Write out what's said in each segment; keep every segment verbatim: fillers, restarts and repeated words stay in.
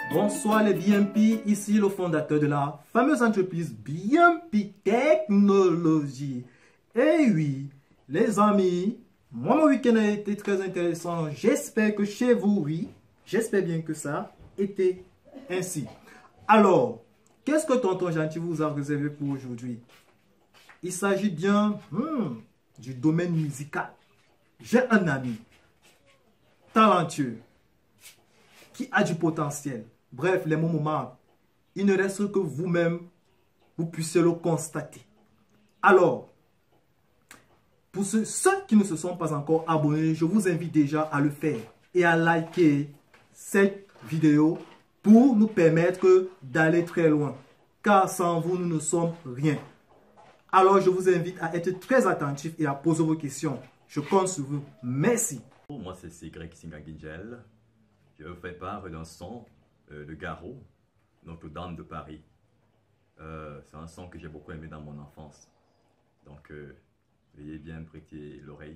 Bonsoir les B M P, ici le fondateur de la fameuse entreprise B M P Technologies. Et oui, les amis, moi mon week-end a été très intéressant. J'espère que chez vous, oui, j'espère bien que ça a été ainsi. Alors, qu'est-ce que tonton Gentil vous a réservé pour aujourd'hui? Il s'agit bien hmm, du domaine musical. J'ai un ami talentueux qui a du potentiel. Bref, les mots moments, il ne reste que vous-même, vous puissiez le constater. Alors, pour ceux, ceux qui ne se sont pas encore abonnés, je vous invite déjà à le faire et à liker cette vidéo pour nous permettre d'aller très loin. Car sans vous, nous ne sommes rien. Alors, je vous invite à être très attentif et à poser vos questions. Je compte sur vous. Merci. Moi, c'est Greg Singangingel. Je vous fais part d'un son euh, de Garo, Notre-Dame de Paris. Euh, c'est un son que j'ai beaucoup aimé dans mon enfance. Donc, euh, veuillez bien prêter l'oreille.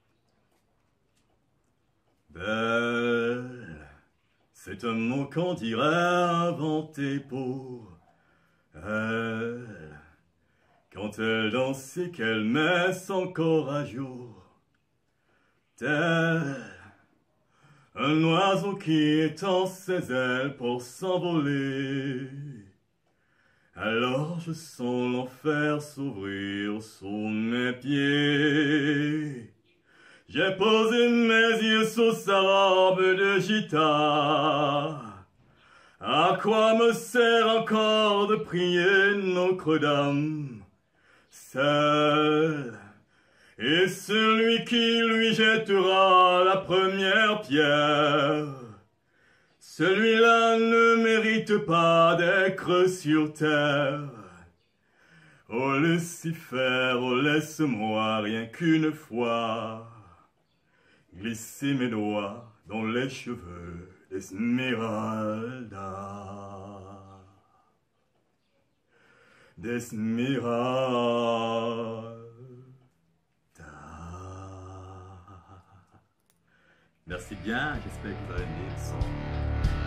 Belle, c'est un mot qu'on dirait inventé pour elle. Quand elle danse et qu'elle met son corps à jour. Tel un oiseau qui étend ses ailes pour s'envoler. Alors je sens l'enfer s'ouvrir sous mes pieds. J'ai posé mes yeux sous sa robe de gitane. À quoi me sert encore de prier Notre-Dame seule? Et celui qui lui jettera la première pierre, celui-là ne mérite pas d'être sur terre. Oh Lucifer, oh laisse-moi rien qu'une fois glisser mes doigts dans les cheveux d'Esmeralda. D'Esmeralda. Merci bien, j'espère que vous avez aimé le son.